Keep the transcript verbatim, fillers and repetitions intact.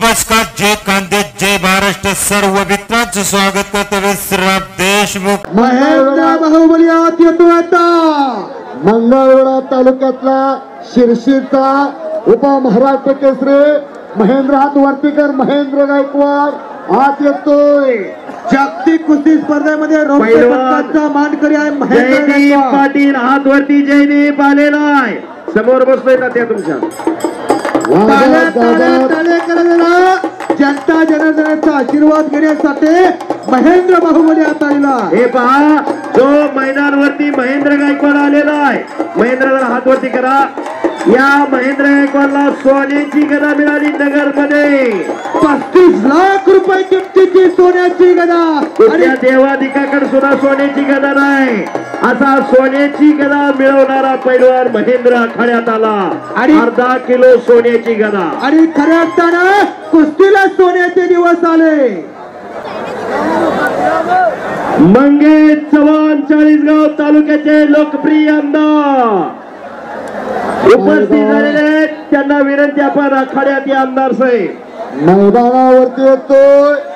नमस्कार, जय कांदे, जय महाराष्ट्र. सर्व मित्रांचं स्वागत करतो विश्राम देशमुख. महेंद्र बाहुबली आत येतो आता. मंगळवेढा तालुक्यातला शिरशीचा उपमहाराष्ट्र केसरी महेंद्र हातवर्तीकर महेंद्र गायकवाड आत येतोय. जागतिक कुस्ती स्पर्धेमध्ये रौप्य पदकाचा मानकरी आहे महेंद्र पाटील. हातवरती जयदीप आलेला आहे. समोर बसतोय ना त्या तुमच्या जनता जनार्दनाचा आशीर्वाद घेण्यासाठी महेंद्र बाहुबली आता आलेला. हे पहा, जो मैदानावरती महेंद्र गायकवाड आलेला आहे. महेंद्रला हातवरती करा. या महेंद्र गायकवाडला सोन्याची गदा मिळाली नगर मध्ये. पस्तीस लाख रुपये किमतीची सोन्याची गदा. आणि देवाधिकाकडे सुद्धा सोन्याची गदा नाही. असा सोन्याची गदा मिळवणारा पैलवान महेंद्र आखाड्यात आला. आणि अर्धा किलो सोन्याची गदा. आणि खऱ्या अर्थानं कुस्तीला सोन्याचे दिवस आले. मंगेश चव्हाण चाळीसगाव तालुक्याचे लोकप्रिय आमदार उपस्थित झालेले. त्यांना विनंती, आपण आखाड्यात या आमदार साहेब मैदानावरती येतोय.